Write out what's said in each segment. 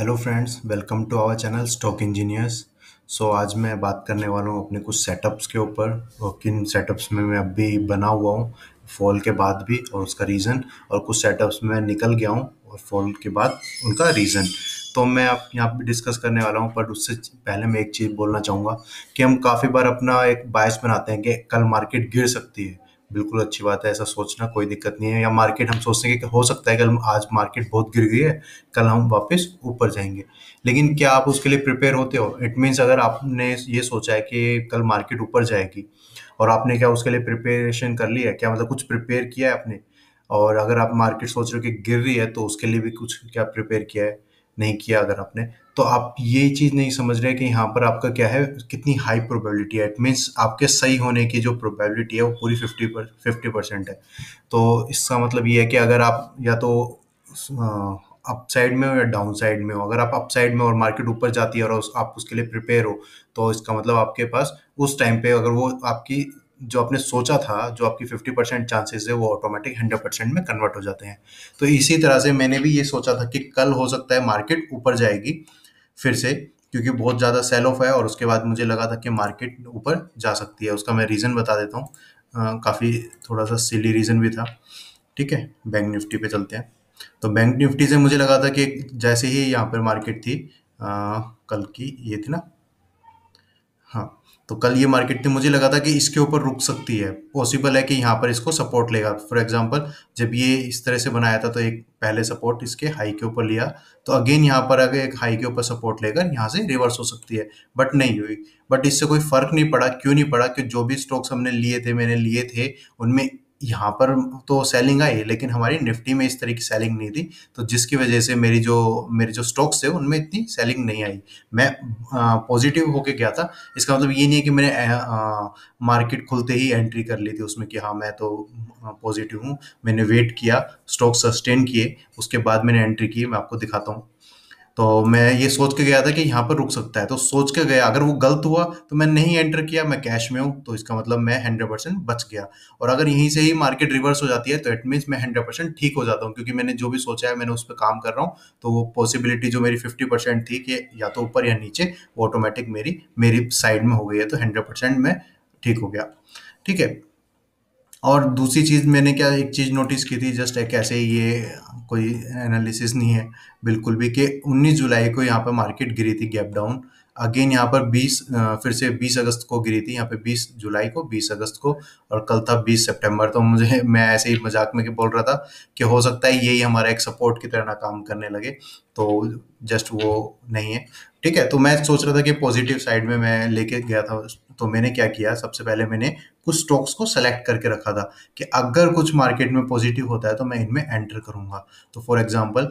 Hello friends, welcome to our channel stock engineers. आज मैं बात करने वाला हूँ अपने कुछ सेटअप्स के ऊपर और किन सेटअप्स में मैं अभी बना हुआ हूँ फॉल के बाद भी और उसका रीज़न, और कुछ सेटअप्स में मैं निकल गया हूँ और फॉल के बाद उनका रीज़न। तो मैं आप यहाँ पे डिस्कस करने वाला हूँ, पर उससे पहले मैं एक चीज़ बोलना चाहूँगा कि हम काफ़ी बार अपना एक बायस बनाते हैं कि कल मार्केट गिर सकती है। बिल्कुल अच्छी बात है, ऐसा सोचना कोई दिक्कत नहीं है। या मार्केट हम सोचते हैं कि हो सकता है कल आज मार्केट बहुत गिर गई है, कल हम वापस ऊपर जाएंगे। लेकिन क्या आप उसके लिए प्रिपेयर होते हो? इट मीन्स अगर आपने ये सोचा है कि कल मार्केट ऊपर जाएगी और आपने क्या उसके लिए प्रिपरेशन कर ली है, क्या मतलब कुछ प्रिपेयर किया है आपने? और अगर आप मार्केट सोच रहे हो कि गिर रही है तो उसके लिए भी कुछ क्या प्रिपेयर किया है? नहीं किया अगर आपने, तो आप ये चीज़ नहीं समझ रहे कि यहाँ पर आपका क्या है, कितनी हाई प्रोबेबिलिटी है। इट मीन्स आपके सही होने की जो प्रोबेबिलिटी है वो पूरी 50% है। तो इसका मतलब ये है कि अगर आप या तो अप साइड में हो या डाउन साइड में हो, अगर आप अप साइड में और मार्केट ऊपर जाती है और आप उसके लिए प्रिपेयर हो, तो इसका मतलब आपके पास उस टाइम पे अगर वो आपकी जो आपने सोचा था, जो आपकी 50% चांसेस है, वो ऑटोमेटिक 100% में कन्वर्ट हो जाते हैं। तो इसी तरह से मैंने भी ये सोचा था कि कल हो सकता है मार्केट ऊपर जाएगी फिर से, क्योंकि बहुत ज़्यादा सेल ऑफ है और उसके बाद मुझे लगा था कि मार्केट ऊपर जा सकती है। उसका मैं रीज़न बता देता हूँ, काफ़ी थोड़ा सा सिली रीज़न भी था। ठीक है, बैंक निफ्टी पे चलते हैं। तो बैंक निफ्टी से मुझे लगा था कि जैसे ही यहाँ पर मार्केट थी, कल की ये थी ना, हाँ, तो कल ये मार्केट थी, मुझे लगा था कि इसके ऊपर रुक सकती है। पॉसिबल है कि यहाँ पर इसको सपोर्ट लेगा। फॉर एग्जांपल, जब ये इस तरह से बनाया था तो एक पहले सपोर्ट इसके हाई के ऊपर लिया, तो अगेन यहाँ पर अगर एक हाई के ऊपर सपोर्ट लेकर यहाँ से रिवर्स हो सकती है, बट नहीं हुई। बट इससे कोई फर्क नहीं पड़ा। क्यों नहीं पड़ा? कि जो भी स्टॉक्स हमने लिए थे, मैंने लिए थे, उनमें यहाँ पर तो सेलिंग आई, लेकिन हमारी निफ्टी में इस तरह की सेलिंग नहीं थी। तो जिसकी वजह से मेरे जो स्टॉक्स थे उनमें इतनी सेलिंग नहीं आई। मैं पॉजिटिव होके गया था। इसका मतलब ये नहीं है कि मैंने मार्केट खुलते ही एंट्री कर ली थी उसमें कि हाँ मैं तो पॉजिटिव हूँ। मैंने वेट किया, स्टॉक सस्टेन किए, उसके बाद मैंने एंट्री की। मैं आपको दिखाता हूँ। तो मैं ये सोच के गया था कि यहाँ पर रुक सकता है, तो सोच के गया। अगर वो गलत हुआ तो मैं नहीं एंटर किया, मैं कैश में हूँ, तो इसका मतलब मैं 100% बच गया। और अगर यहीं से ही मार्केट रिवर्स हो जाती है तो इट मीन्स मैं 100% ठीक हो जाता हूँ, क्योंकि मैंने जो भी सोचा है मैंने उस पर काम कर रहा हूँ। तो वो पॉसिबिलिटी जो मेरी 50% थी कि या तो ऊपर या नीचे, वो ऑटोमेटिक मेरी मेरी साइड में हो गई है, तो 100% मैं ठीक हो गया। ठीक है। और दूसरी चीज़ मैंने क्या एक चीज़ नोटिस की थी, जस्ट एक ऐसे ही, ये कोई एनालिसिस नहीं है बिल्कुल भी, कि 19 जुलाई को यहाँ पर मार्केट गिरी थी गैप डाउन। अगेन यहाँ पर 20 फिर से 20 अगस्त को गिरी थी, यहाँ पे 20 जुलाई को, 20 अगस्त को, और कल था 20 सितंबर। तो मुझे मैं ऐसे ही मजाक में के बोल रहा था कि हो सकता है यही हमारा एक सपोर्ट की तरह ना काम करने लगे। तो जस्ट वो नहीं है। ठीक है, तो मैं सोच रहा था कि पॉजिटिव साइड में मैं लेके गया था। तो मैंने क्या किया, सबसे पहले मैंने कुछ स्टॉक्स को सेलेक्ट करके रखा था कि अगर कुछ मार्केट में पॉजिटिव होता है तो मैं इनमें एंटर करूंगा। तो फॉर एग्जांपल,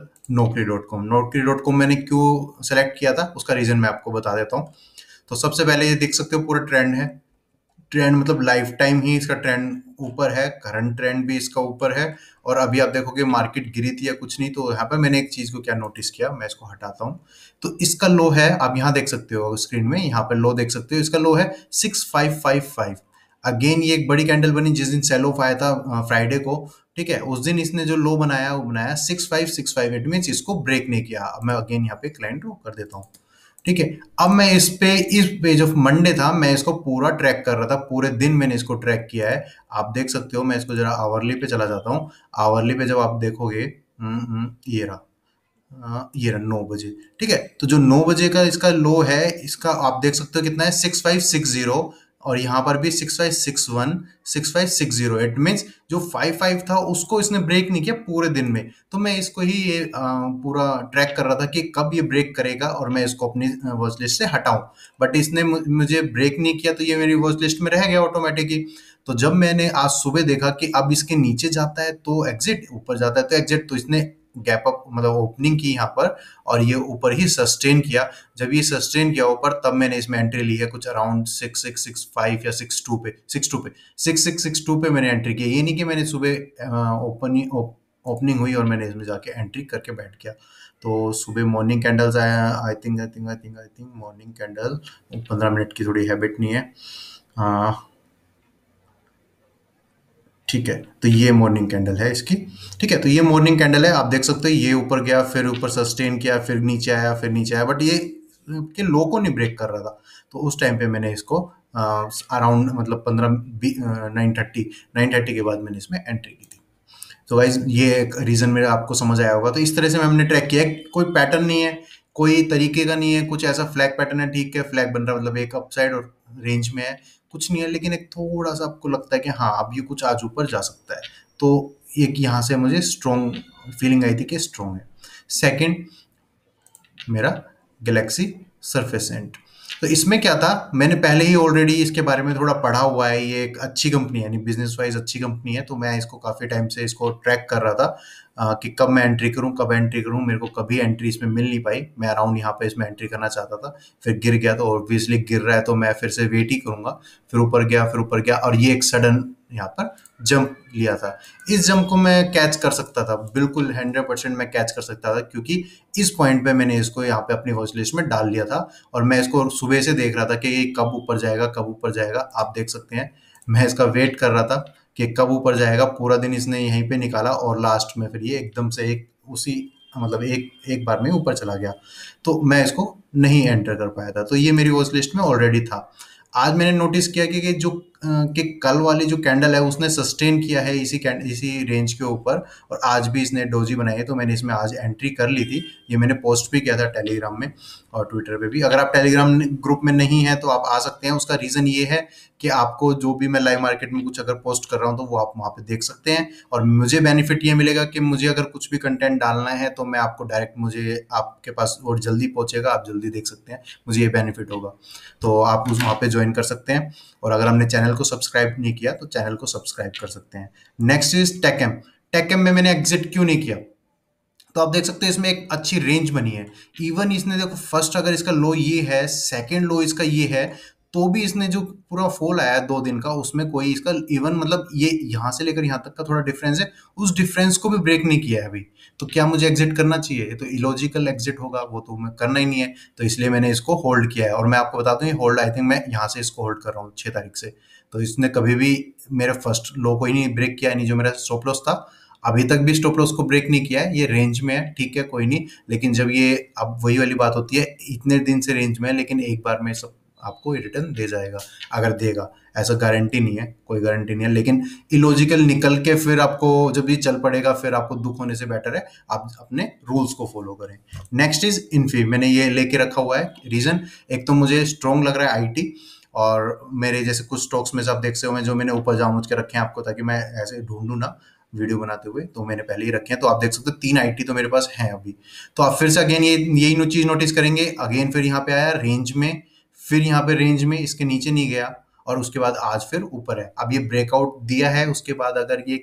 नौकरी.com मैंने क्यों सेलेक्ट किया था, उसका रीजन मैं आपको बता देता हूँ। तो सबसे पहले ये देख सकते हो, पूरा ट्रेंड है। ट्रेंड मतलब लाइफ टाइम ही इसका ट्रेंड ऊपर है, करंट ट्रेंड भी इसका ऊपर है। और अभी आप देखोगे मार्केट गिरी थी या कुछ नहीं, तो यहाँ पे मैंने एक चीज को क्या नोटिस किया, मैं इसको हटाता हूँ। तो इसका लो है, आप यहाँ देख सकते हो स्क्रीन में, यहाँ पे लो देख सकते हो, इसका लो है 6555। अगेन ये एक बड़ी कैंडल बनी जिस दिन सेल ऑफ आया था, फ्राइडे को। ठीक है, उस दिन इसने जो लो बनाया वो बनाया 6565। इट मीन इसको ब्रेक नहीं किया। अब मैं अगेन यहाँ पे क्लाइंट ड्रॉ कर देता हूँ। ठीक है। अब मैं इस पेज ऑफ मंडे था, मैं इसको पूरा ट्रैक कर रहा था, पूरे दिन मैंने इसको ट्रैक किया है। आप देख सकते हो, मैं इसको जरा आवरली पे चला जाता हूँ। आवरली पे जब आप देखोगे, ये रहा, ये रहा 9 बजे। ठीक है, तो जो 9 बजे का इसका लो है, इसका आप देख सकते हो कितना है, 6560। और यहाँ पर भी 6561, 6560। इट मीन्स जो 55 था उसको इसने ब्रेक नहीं किया पूरे दिन में। तो मैं इसको ही ये पूरा ट्रैक कर रहा था कि कब ये ब्रेक करेगा और मैं इसको अपनी वॉच लिस्ट से हटाऊं। बट इसने मुझे ब्रेक नहीं किया, तो ये मेरी वॉच लिस्ट में रह गया ऑटोमेटिकली। तो जब मैंने आज सुबह देखा कि अब इसके नीचे जाता है तो एग्जिट, ऊपर जाता है तो एग्जिट, तो इसने गैप अप मतलब ओपनिंग की यहाँ पर, और ये ऊपर ही सस्टेन किया। जब ये सस्टेन किया ऊपर, तब मैंने इसमें एंट्री ली है कुछ अराउंड 6665 या 62 पे मैंने एंट्री की। ये नहीं कि मैंने सुबह ओपनिंग हुई और मैंने इसमें जाके एंट्री करके बैठ गया। तो सुबह मॉर्निंग कैंडल्स आया, I think morning candle 15 minute की थोड़ी हैबिट नहीं है। ठीक है, तो ये मॉर्निंग कैंडल है इसकी। ठीक है, तो ये मॉर्निंग कैंडल है, आप देख सकते हो ये ऊपर गया, फिर ऊपर सस्टेन किया, फिर नीचे आया, फिर नीचे आया, बट ये के लो को नहीं ब्रेक कर रहा था। तो उस टाइम पे मैंने इसको अराउंड मतलब 9:30 के बाद मैंने इसमें एंट्री की थी। तो गाइज ये एक रीजन मेरा आपको समझ आया होगा। तो इस तरह से हमने ट्रैक किया है, कोई पैटर्न नहीं है, कोई तरीके का नहीं है, कुछ ऐसा फ्लैग पैटर्न है, ठीक है फ्लैग बन रहा है, मतलब एक अपसाइड और रेंज में है, कुछ नहीं है, लेकिन एक थोड़ा सा आपको लगता है कि हाँ अब ये कुछ आज ऊपर जा सकता है। तो एक यहाँ से मुझे स्ट्रॉन्ग फीलिंग आई थी कि स्ट्रॉन्ग है। सेकंड मेरा गैलेक्सी सरफेस एंट। तो इसमें क्या था, मैंने पहले ही ऑलरेडी इसके बारे में थोड़ा पढ़ा हुआ है, ये एक अच्छी कंपनी है, यानी बिजनेस वाइज अच्छी कंपनी है। तो मैं इसको काफ़ी टाइम से इसको ट्रैक कर रहा था कि कब मैं एंट्री करूं, कब एंट्री करूं। मेरे को कभी एंट्री इसमें मिल नहीं पाई, मैं अराउंड यहाँ पे इसमें एंट्री करना चाहता था, फिर गिर गया। तो ऑब्वियसली गिर रहा है तो मैं फिर से वेट ही करूंगा, फिर ऊपर गया, फिर ऊपर गया, और ये एक सडन यहाँ पर जंप लिया था। इस जंप को मैं कैच कर सकता था, बिल्कुल 100% मैं कैच कर सकता था, क्योंकि इस पॉइंट पे मैंने इसको यहाँ पे अपनी वॉच लिस्ट में डाल लिया था, और मैं इसको सुबह से देख रहा था कि ये कब ऊपर जाएगा, कब ऊपर जाएगा। आप देख सकते हैं मैं इसका वेट कर रहा था कि कब ऊपर जाएगा, पूरा दिन इसने यहीं पे निकाला, और लास्ट में फिर ये एकदम से एक उसी मतलब एक एक बार में ऊपर चला गया। तो मैं इसको नहीं एंटर कर पाया था, तो ये मेरी वॉच लिस्ट में ऑलरेडी था। आज मैंने नोटिस किया कि जो कि कल वाली जो कैंडल है उसने सस्टेन किया है इसी रेंज के ऊपर, और आज भी इसने डोजी बनाई है, तो मैंने इसमें आज एंट्री कर ली थी। ये मैंने पोस्ट भी किया था टेलीग्राम में और ट्विटर पे भी। अगर आप टेलीग्राम ग्रुप में नहीं हैं तो आप आ सकते हैं। उसका रीज़न ये है कि आपको जो भी मैं लाइव मार्केट में कुछ अगर पोस्ट कर रहा हूँ तो वो आप वहाँ पे देख सकते हैं, और मुझे बेनिफिट ये मिलेगा कि मुझे अगर कुछ भी कंटेंट डालना है तो मैं आपको डायरेक्ट, मुझे आपके पास और जल्दी पहुँचेगा, आप जल्दी देख सकते हैं, मुझे ये बेनिफिट होगा। तो आप उस वहाँ पे ज्वाइन कर सकते हैं, और अगर हमने चैनल को सब्सक्राइब नहीं किया तो चैनल को सब्सक्राइब कर सकते हैं। Next is टेकएम। टेकएम में मैंने एग्जिट क्यों नहीं किया, तो आप देख सकते हैं इसमें एक अच्छी रेंज बनी है। इवन इसने देखो फर्स्ट अगर इसका लो ये है, सेकंड लो इसका ये है, तो भी इसने जो पूरा फॉल आया है 2 दिन का, उसमें कोई इसका इवन मतलब ये यहाँ से लेकर यहाँ तक का थोड़ा डिफरेंस है, उस डिफरेंस को भी ब्रेक नहीं किया है अभी। तो क्या मुझे एग्जिट करना चाहिए? ये तो इलॉजिकल एग्जिट होगा, वो तो मैं करना ही नहीं है। तो इसलिए मैंने इसको होल्ड किया है, और मैं आपको बता दूं ये होल्ड आई थिंक मैं यहाँ से इसको होल्ड कर रहा हूँ 6 तारीख से। तो इसने कभी भी मेरा फर्स्ट लो को ही नहीं ब्रेक किया, नहीं जो मेरा स्टॉप लॉस था अभी तक भी स्टॉप लॉस को ब्रेक नहीं किया है। ये रेंज में है, ठीक है कोई नहीं, लेकिन जब ये अब वही वाली बात होती है, इतने दिन से रेंज में है, लेकिन एक बार में सब आपको रिटर्न दे जाएगा, अगर देगा। ऐसा गारंटी नहीं है, कोई गारंटी नहीं है, लेकिन इलॉजिकल निकल के फिर आपको जब ये चल पड़ेगा, फिर आपको दुख होने से बेटर है आप अपने रूल्स को फॉलो करें। नेक्स्ट इज इन्फी, मैंने ये लेके रखा हुआ है। रीजन एक तो मुझे स्ट्रॉन्ग लग रहा है आईटी, और मेरे जैसे कुछ स्टॉक्स में से आप देख सकते हो जो मैंने ऊपर जामुझ के रखे हैं आपको, ताकि मैं ऐसे ढूंढूं ना वीडियो बनाते हुए, तो मैंने पहले ही रखे हैं। तो आप देख सकते हो 3 आईटी तो मेरे पास हैं अभी। तो आप फिर से अगेन ये यही चीज नोटिस करेंगे, अगेन फिर यहाँ पे आया रेंज में, फिर यहाँ पे रेंज में इसके नीचे नहीं गया, और उसके बाद आज फिर ऊपर है। अब ये ब्रेकआउट दिया है, उसके बाद अगर ये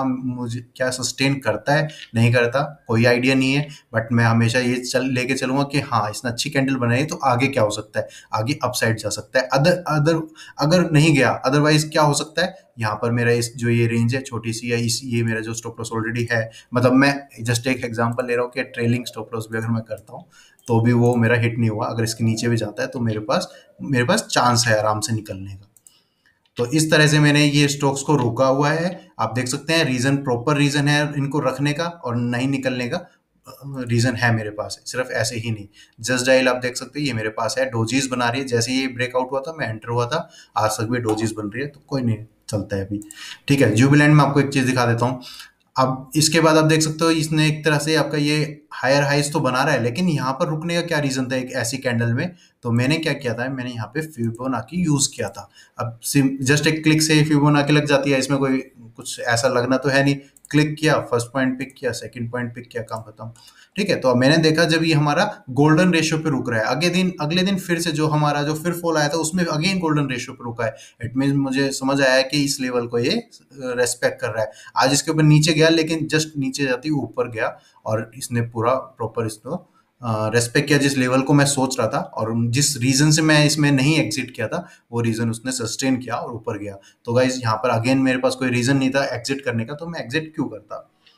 क्या सस्टेन करता है नहीं करता कोई आइडिया नहीं है, बट मैं हमेशा ये लेके चलूंगा कि हाँ इसने अच्छी कैंडल बनाई है, तो आगे क्या हो सकता है, आगे अपसाइड जा सकता है। अदर अदर अगर नहीं गया, अदरवाइज क्या हो सकता है, यहाँ पर मेरा इस जो ये रेंज है छोटी सी, या इस ये मेरा जो स्टॉप लॉस ऑलरेडी है, मतलब मैं जस्ट एक एग्जांपल ले रहा हूँ कि ट्रेलिंग स्टॉप लॉस भी अगर मैं करता हूँ तो भी वो मेरा हिट नहीं हुआ, अगर इसके नीचे भी जाता है तो मेरे पास चांस है आराम से निकलने का। तो इस तरह से मैंने ये स्टॉक्स को रोका हुआ है। आप देख सकते हैं रीजन, प्रॉपर रीजन है इनको रखने का और नहीं निकलने का, रीजन है मेरे पास है, सिर्फ ऐसे ही नहीं। जस्ट डायल आप देख सकते हैं ये मेरे पास है, डोजीज बना रही है, जैसे ये ब्रेकआउट हुआ था मैं एंटर हुआ था, आज तक भी डोजीज बन रही है, तो कोई नहीं चलता है अभी। ठीक है, जुबिलैंड में आपको एक चीज दिखा देता हूँ। अब इसके बाद आप देख सकते हो इसने एक तरह से आपका ये हायर हाइज तो बना रहा है, लेकिन यहाँ पर रुकने का क्या रीजन था एक ऐसी कैंडल में? तो मैंने क्या किया था, मैंने यहाँ पे फिबोनाची यूज किया था। अब जस्ट एक क्लिक से फिबोनाची लग जाती है, इसमें कोई कुछ ऐसा लगना तो है नहीं। क्लिक किया, फर्स्ट पॉइंट पिक किया, सेकंड पॉइंट पिक किया, काम खत्म। ठीक है, तो अब मैंने देखा जब ये हमारा गोल्डन रेशियो पे रुक रहा है, अगले दिन फिर से जो हमारा जो फिर फॉल आया था उसमें अगेन गोल्डन रेशियो पे रुका है। इट मीन मुझे समझ आया है कि इस लेवल को ये रेस्पेक्ट कर रहा है। आज इसके ऊपर नीचे गया, लेकिन जस्ट नीचे जाती ऊपर गया, और इसने पूरा प्रॉपर इसको रेस्पेक्ट किया जिस लेवल को मैं सोच रहा था, और जिस रीजन से मैं इसमें नहीं एग्जिट किया था वो रीजन उसने सस्टेन किया और ऊपर गया। तो गाइज यहाँ पर अगेन मेरे पास कोई रीजन नहीं था एग्जिट करने का, तो मैं एग्जिट क्यों करता।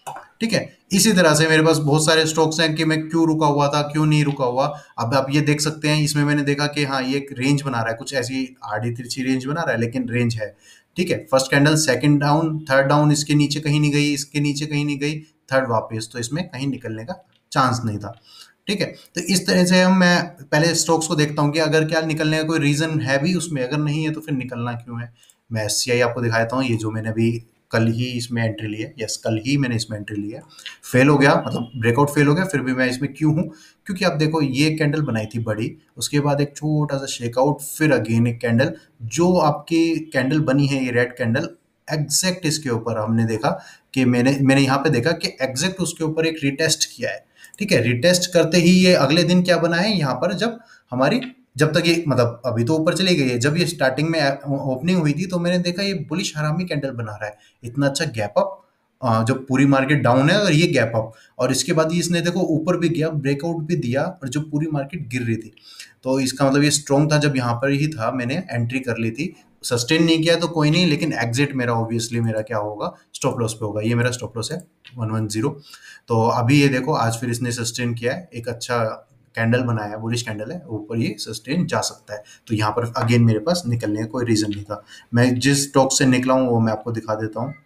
ठीक है। इसी तरह से मेरे पास बहुत सारे स्टॉक्स हैं कि मैं क्यों रुका हुआ था, क्यों नहीं रुका हुआ। अब आप ये देख सकते हैं, इसमें मैंने देखा कि हाँ ये एक रेंज बना रहा है, कुछ ऐसी आड़ी तिरछी रेंज बना रहा है लेकिन रेंज है। ठीक है, first candle, second down, third down, इसके नीचे कहीं नहीं गई, इसके नीचे कहीं नहीं गई, थर्ड वापस, तो इसमें कहीं निकलने का चांस नहीं था। ठीक है, तो इस तरह से हम मैं पहले स्टॉक्स को देखता हूँ कि अगर क्या निकलने का कोई रीजन है भी उसमें, अगर नहीं है तो फिर निकलना क्यों है। मैं एससीआई आपको दिखा देता हूँ, ये जो मैंने अभी कल ही इसमें एंट्री ली है, यस कल ही मैंने इसमें एंट्री ली है। फेल हो गया, मतलब ब्रेकआउट फेल हो गया, फिर भी मैं इसमें क्यों हूँ, क्योंकि आप देखो ये कैंडल बनाई थी बड़ी, उसके बाद एक छोटा सा शेकआउट, फिर अगेन एक कैंडल, जो आपकी कैंडल बनी है ये रेड कैंडल, एग्जैक्ट इसके ऊपर हमने देखा कि मैंने मैंने यहाँ पे देखा कि एग्जैक्ट उसके ऊपर एक रिटेस्ट किया है। ठीक है, रिटेस्ट करते ही ये अगले दिन क्या बना है यहाँ पर, जब हमारी, जब तक ये मतलब अभी तो ऊपर चली गई है, जब ये स्टार्टिंग में ओपनिंग हुई थी तो मैंने देखा ये बुलिश हरामी कैंडल बना रहा है, इतना अच्छा गैप अप, जब पूरी मार्केट डाउन है और ये गैप अप, और इसके बाद ये इसने देखो ऊपर भी गया, ब्रेकआउट भी दिया, और जब पूरी मार्केट गिर रही थी, तो इसका मतलब ये स्ट्रॉन्ग था, जब यहाँ पर ही था मैंने एंट्री कर ली थी। सस्टेन नहीं किया तो कोई नहीं, लेकिन एग्जिट मेरा ऑब्वियसली मेरा क्या होगा, स्टॉप लॉस पे होगा। ये मेरा स्टॉप लॉस है 110। तो अभी ये देखो आज फिर इसने सस्टेन किया है, एक अच्छा कैंडल बनाया है, बुलिश कैंडल है, ऊपर ये सस्टेन जा सकता है। तो यहाँ पर अगेन मेरे पास निकलने का कोई रीजन नहीं था। मैं जिस स्टॉक से निकला हूँ वो मैं आपको दिखा देता हूँ।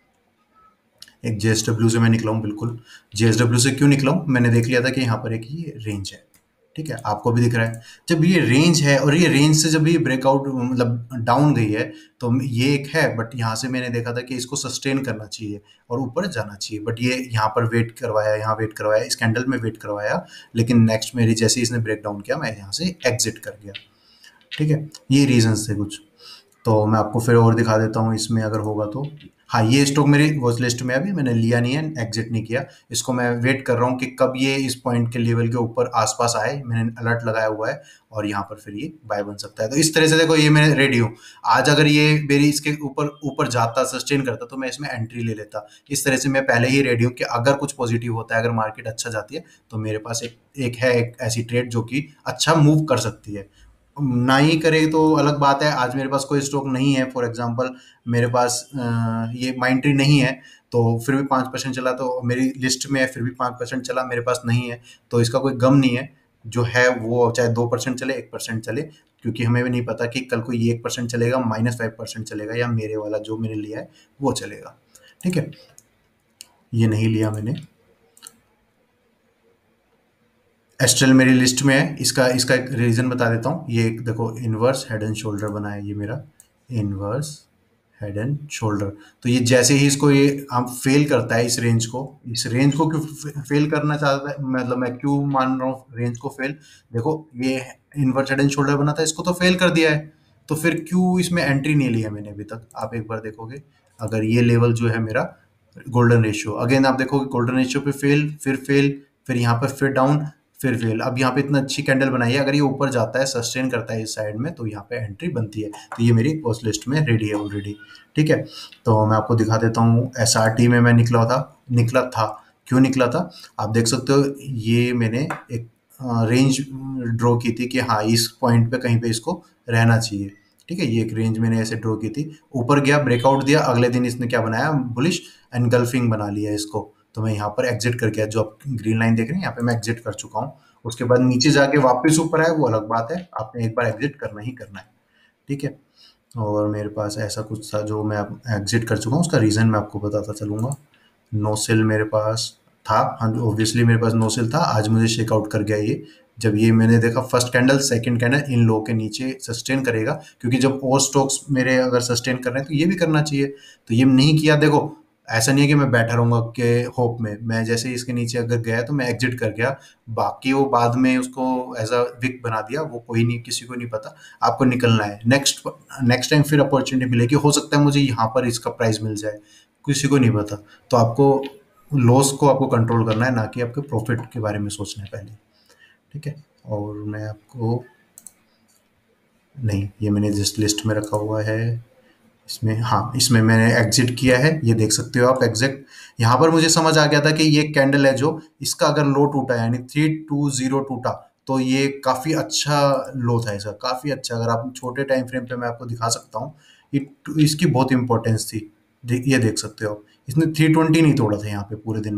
एक जेएसडब्ल्यू से मैं निकला हूँ, बिल्कुल जेएसडब्ल्यू से क्यों निकला हूँ, मैंने देख लिया था कि यहाँ पर एक ये रेंज है। ठीक है, आपको भी दिख रहा है, जब ये रेंज है और ये रेंज से जब ये ब्रेकआउट मतलब डाउन गई है, तो ये एक है, बट यहाँ से मैंने देखा था कि इसको सस्टेन करना चाहिए और ऊपर जाना चाहिए, बट ये यहाँ पर वेट करवाया, यहाँ वेट करवाया, इस कैंडल में वेट करवाया, लेकिन नेक्स्ट मेरी जैसे इसने ब्रेक डाउन किया मैं यहाँ से एग्जिट कर गया। ठीक है, ये रीजंस थे कुछ। तो मैं आपको फिर और दिखा देता हूँ इसमें अगर होगा तो। हाँ, ये स्टॉक मेरी वॉच लिस्ट में है, अभी मैंने लिया नहीं है, एग्जिट नहीं किया इसको, मैं वेट कर रहा हूँ कि कब ये इस पॉइंट के लेवल के ऊपर आसपास आए, मैंने अलर्ट लगाया हुआ है, और यहाँ पर फिर ये बाय बन सकता है। तो इस तरह से देखो ये मैं रेडी हूँ। आज अगर ये मेरी इसके ऊपर ऊपर जाता, सस्टेन करता, तो मैं इसमें एंट्री ले लेता। इस तरह से मैं पहले ही रेडी हूँ कि अगर कुछ पॉजिटिव होता है, अगर मार्केट अच्छा जाती है, तो मेरे पास एक ऐसी ट्रेड जो कि अच्छा मूव कर सकती है। ना ही करे तो अलग बात है, आज मेरे पास कोई स्टॉक नहीं है, फॉर एग्जांपल मेरे पास ये माइंड ट्री नहीं है, तो फिर भी 5% चला, तो मेरी लिस्ट में है फिर भी 5% चला, मेरे पास नहीं है, तो इसका कोई गम नहीं है। जो है वो चाहे 2% चले, 1% चले, क्योंकि हमें भी नहीं पता कि कल को ये 1% चलेगा, -5% चलेगा, या मेरे वाला जो मैंने लिया है वो चलेगा। ठीक है, ये नहीं लिया मैंने। एस्ट्रल मेरी लिस्ट में है, इसका इसका एक रीज़न बता देता हूँ। ये एक देखो इन्वर्स हेड एंड शोल्डर बना है, ये मेरा इन्वर्स हेड एंड शोल्डर। तो ये जैसे ही इसको ये हम फेल करता है, इस रेंज को क्यों फेल करना चाहता है, मतलब मैं क्यों मान रहा हूँ रेंज को फेल। देखो ये इन्वर्स हेड एंड शोल्डर बना था, इसको तो फेल कर दिया है, तो फिर क्यों इसमें एंट्री नहीं ली है मैंने अभी तक। आप एक बार देखोगे, अगर ये लेवल जो है मेरा गोल्डन रेशियो, अगेन आप देखोगे गोल्डन रेशियो पे फेल, फिर यहाँ पर फिर डाउन, फिर फेल। अब यहाँ पे इतना अच्छी कैंडल बनाई है, अगर ये ऊपर जाता है, सस्टेन करता है इस साइड में, तो यहाँ पे एंट्री बनती है। तो ये मेरी वॉच लिस्ट में रेडी है ऑलरेडी। ठीक है, तो मैं आपको दिखा देता हूँ, एसआरटी में मैं निकला था। क्यों निकला था, आप देख सकते हो, ये मैंने एक रेंज ड्रॉ की थी कि हाँ इस पॉइंट पे कहीं पे इसको रहना चाहिए। ठीक है, ये एक रेंज मैंने ऐसे ड्रॉ की थी, ऊपर गया, ब्रेकआउट दिया, अगले दिन इसने क्या बनाया, बुलिश एनगल्फिंग बना लिया इसको। तो मैं यहाँ पर एग्जिट कर गया, जो आप ग्रीन लाइन देख रहे हैं यहाँ पे मैं एग्जिट कर चुका हूँ। उसके बाद नीचे जाके वापस ऊपर आए, वो अलग बात है, आपने एक बार एग्जिट करना ही करना है। ठीक है, और मेरे पास ऐसा कुछ था जो मैं अब एग्जिट कर चुका हूँ, उसका रीज़न मैं आपको बताता चलूँगा। नो सेल मेरे पास था, हाँ ऑब्वियसली मेरे पास नो सेल था, आज मुझे शेकआउट कर गया ये। जब ये मैंने देखा फर्स्ट कैंडल, सेकंड कैंडल इन लो के नीचे सस्टेन करेगा, क्योंकि जब और स्टॉक्स मेरे अगर सस्टेन कर रहे हैं तो ये भी करना चाहिए, तो ये नहीं किया। देखो ऐसा नहीं है कि मैं बैठा रहूंगा के होप में, मैं जैसे ही इसके नीचे अगर गया तो मैं एग्जिट कर गया, बाकी वो बाद में उसको एज अ विक बना दिया, वो कोई नहीं, किसी को नहीं पता। आपको निकलना है, नेक्स्ट नेक्स्ट टाइम फिर अपॉर्चुनिटी मिलेगी, हो सकता है मुझे यहाँ पर इसका प्राइस मिल जाए, किसी को नहीं पता। तो आपको लॉस को आपको कंट्रोल करना है, ना कि आपके प्रॉफिट के बारे में सोचना है पहले। ठीक है, और मैं आपको, नहीं ये मैंने जिस लिस्ट में रखा हुआ है इसमें, हाँ इसमें मैंने एग्जिट किया है, ये देख सकते हो आप एग्जिट। यहाँ पर मुझे समझ आ गया था कि ये कैंडल है, जो इसका अगर लो टूटा यानी 320 टूटा, तो ये काफ़ी अच्छा लो था इसका, काफ़ी अच्छा। अगर आप छोटे टाइम फ्रेम पे मैं आपको दिखा सकता हूँ, इसकी बहुत इंपॉर्टेंस थी। ये देख सकते हो आप, इसने 320 नहीं तोड़ा था यहाँ पे पूरे दिन में,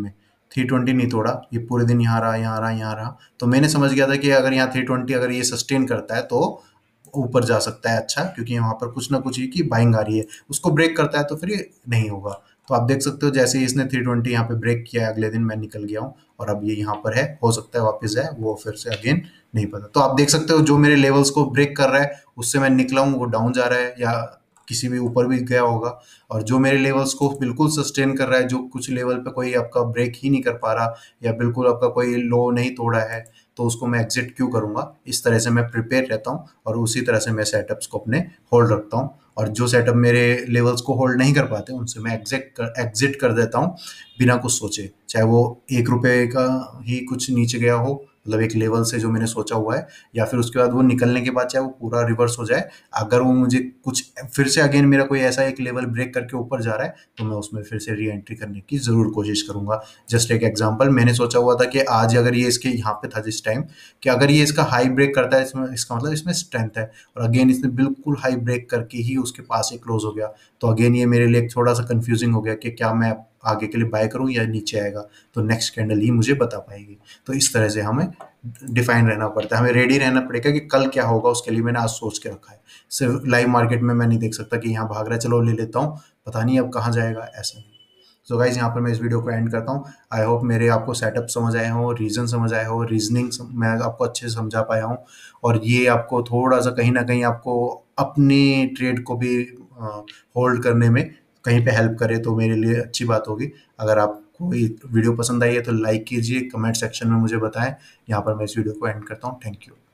320 नहीं तोड़ा, ये पूरे दिन यहाँ रहा, यहाँ रहा, यहाँ रहा। तो मैंने समझ गया था कि अगर यहाँ 320 अगर ये सस्टेन करता है तो ऊपर जा सकता है अच्छा, क्योंकि यहाँ पर कुछ ना कुछ ही की बाइंग आ रही है। उसको ब्रेक करता है तो फिर ये नहीं होगा। तो आप देख सकते हो जैसे ही इसने 320 यहाँ पे ब्रेक किया है, अगले दिन मैं निकल गया हूँ और अब ये यहाँ पर है, हो सकता है वापस जाए, वो फिर से अगेन नहीं पता। तो आप देख सकते हो जो मेरे लेवल्स को ब्रेक कर रहा है उससे मैं निकला हूँ, वो डाउन जा रहा है या किसी भी ऊपर भी गया होगा। और जो मेरे लेवल्स को बिल्कुल सस्टेन कर रहा है, जो कुछ लेवल पे कोई आपका ब्रेक ही नहीं कर पा रहा या बिल्कुल आपका कोई लो नहीं तोड़ा है, तो उसको मैं एग्जिट क्यों करूंगा। इस तरह से मैं प्रिपेयर रहता हूँ और उसी तरह से मैं सेटअप्स को अपने होल्ड रखता हूँ। और जो सेटअप मेरे लेवल्स को होल्ड नहीं कर पाते उनसे मैं एग्जिट कर देता हूँ बिना कुछ सोचे, चाहे वो 1 रुपए का ही कुछ नीचे गया हो, मतलब एक लेवल से जो मैंने सोचा हुआ है, या फिर उसके बाद वो निकलने के बाद चाहे वो पूरा रिवर्स हो जाए, अगर वो मुझे कुछ फिर से अगेन मेरा कोई ऐसा एक लेवल ब्रेक करके ऊपर जा रहा है तो मैं उसमें फिर से री एंट्री करने की ज़रूर कोशिश करूंगा। जस्ट एक एग्जांपल, मैंने सोचा हुआ था कि आज अगर ये इसके यहाँ पे था जिस टाइम, कि अगर ये इसका हाई ब्रेक करता है, इसमें इसका मतलब इसमें स्ट्रेंथ है, और अगेन इसने बिल्कुल हाई ब्रेक करके ही उसके पास ही क्लोज हो गया, तो अगेन ये मेरे लिए थोड़ा सा कंफ्यूजिंग हो गया कि क्या मैं आगे के लिए बाय करूं या नीचे आएगा, तो नेक्स्ट कैंडल ही मुझे बता पाएगी। तो इस तरह से हमें डिफाइन रहना पड़ता है, हमें रेडी रहना पड़ेगा कि कल क्या होगा, उसके लिए मैंने आज सोच के रखा है। सिर्फ लाइव मार्केट में मैं नहीं देख सकता कि यहाँ भाग रहा है चलो ले लेता हूँ, पता नहीं अब कहाँ जाएगा, ऐसा नहीं। सो गाइज यहाँ पर मैं इस वीडियो को एंड करता हूँ। आई होप मेरे आपको सेटअप समझ आए हो, रीजन समझ आए हो, रीजनिंग मैं आपको अच्छे से समझा पाया हूँ, और ये आपको थोड़ा सा कहीं ना कहीं आपको अपनी ट्रेड को भी होल्ड करने में कहीं पे हेल्प करे तो मेरे लिए अच्छी बात होगी। अगर आपको ये वीडियो पसंद आई है तो लाइक कीजिए, कमेंट सेक्शन में मुझे बताएं। यहाँ पर मैं इस वीडियो को एंड करता हूँ। Thank you.